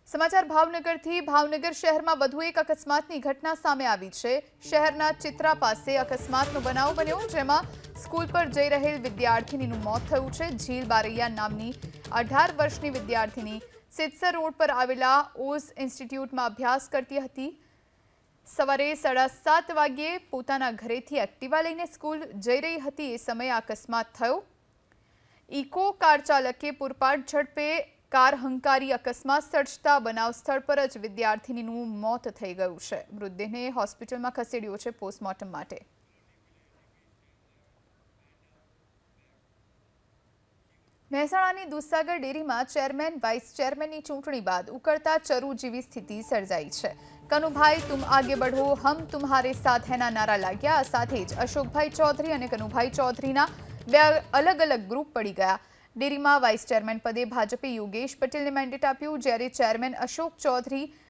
સમાચાર ભાવનગરથી ભાવનગર શહેરમાં વધુ એક અકસ્માતની ઘટના સામે આવી છે। શહેરના ચિત્રા પાસે અકસ્માતનો બનાવ બન્યો, જેમાં સ્કૂલ પર જઈ રહેલ વિદ્યાર્થીનીનું મોત થયું છે। ઝીલ બારૈયા નામની 18 વર્ષની વિદ્યાર્થીની સિદ્સર રોડ પર આવેલા ઓઝ ઇન્સ્ટિટ્યૂટમાં અભ્યાસ કરતી હતી। સવારે 7:30 વાગ્યે પોતાના ઘરેથી એક્ટિવા લઈને સ્કૂલ જઈ રહી હતી એ સમયે અકસ્માત થયો। ઇકો કાર ચાલકે પૂરપાટ ઝડપે કાર હંકારી અકસ્માત સર્જતા બનાવ સ્થળ પર જ વિદ્યાર્થીનીનું મોત થઈ ગયું છે। મૃતદેહને હોસ્પિટલમાં ખસેડ્યો છે પોસ્ટમોર્ટમ માટે। મહેસાણાની દૂધસાગર ડેરીમાં ચેરમેન વાઇસ ચેરમેનની ચૂંટણી બાદ ઉકળતા ચરુ જેવી સ્થિતિ સર્જાઈ છે। કનુભાઈ તુમ આગે બઢો, હમ તુમ્હારે સાથ હૈના નારા લાગ્યા। આ સાથે જ અશોકભાઈ ચૌધરી અને કનુભાઈ ચૌધરીના બે અલગ અલગ ગ્રુપ પડી ગયા। ડેરીમાં વાઇસ ચેરમેન પદે ભાજપે યોગેશ પટેલને મેન્ડેટ આપ્યું, જ્યારે ચેરમેન અશોક ચૌધરી